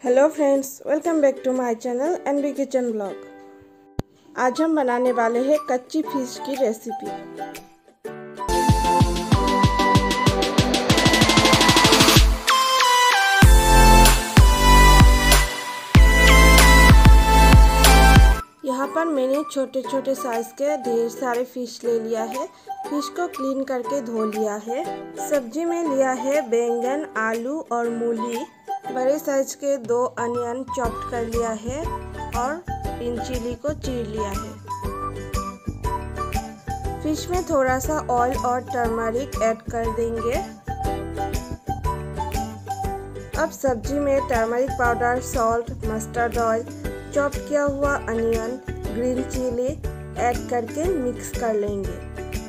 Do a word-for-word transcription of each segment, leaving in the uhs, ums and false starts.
Hello friends, welcome back to my channel NB kitchen blog. आज हम बनाने वाले हैं कच्ची फिश की रेसिपी। यहाँ पर मैंने छोटे छोटे साइज के ढेर सारे फिश ले लिया है। फिश को क्लीन करके धो लिया है। सब्जी में लिया है बैंगन, आलू और मूली। बड़े साइज के दो अनियन चॉप्ड कर लिया है और ग्रीन चिली को चीर लिया है। फिश में थोड़ा सा ऑयल और टर्मरिक ऐड कर देंगे। अब सब्जी में turmeric powder, salt, mustard oil, chop किया हुआ अनियन, ग्रीन चिली ऐड करके मिक्स कर लेंगे।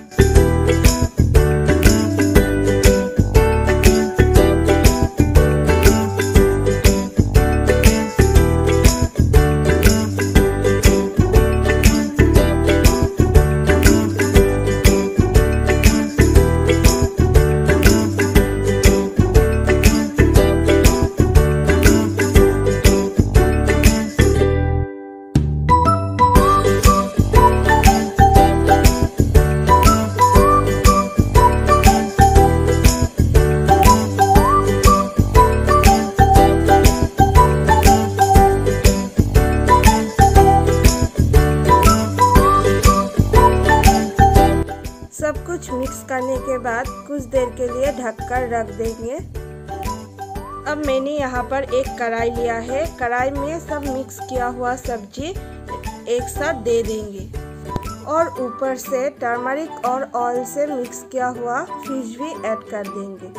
सब कुछ मिक्स करने के बाद कुछ देर के लिए ढककर रख देंगे। अब मैंने यहाँ पर एक कढ़ाई लिया है। कढ़ाई में सब मिक्स किया हुआ सब्जी एक साथ दे देंगे और ऊपर से टर्मरिक और ऑयल से मिक्स किया हुआ फिश भी ऐड कर देंगे।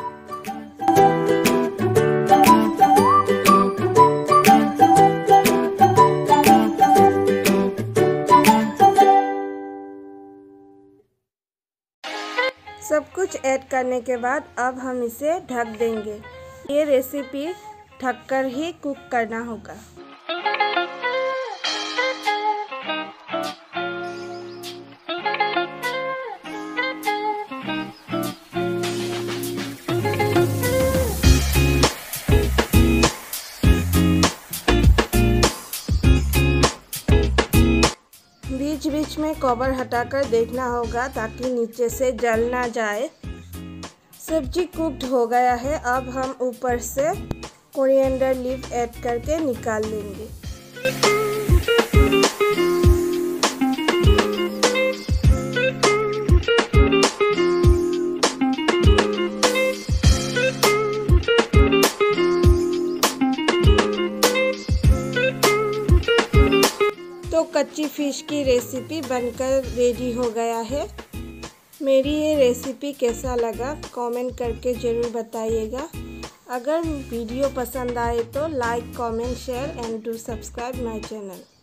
सब कुछ ऐड करने के बाद अब हम इसे ढक देंगे। ये रेसिपी ढककर ही कुक करना होगा। बीच बीच में कवर हटाकर देखना होगा ताकि नीचे से जल ना जाए। सब्जी कुक्ड हो गया है। अब हम ऊपर से कोरिएंडर लीफ ऐड करके निकाल लेंगे। तो कच्ची फिश की रेसिपी बनकर रेडी हो गया है। मेरी ये रेसिपी कैसा लगा कमेंट करके ज़रूर बताइएगा। अगर वीडियो पसंद आए तो like, comment, share and do subscribe my channel.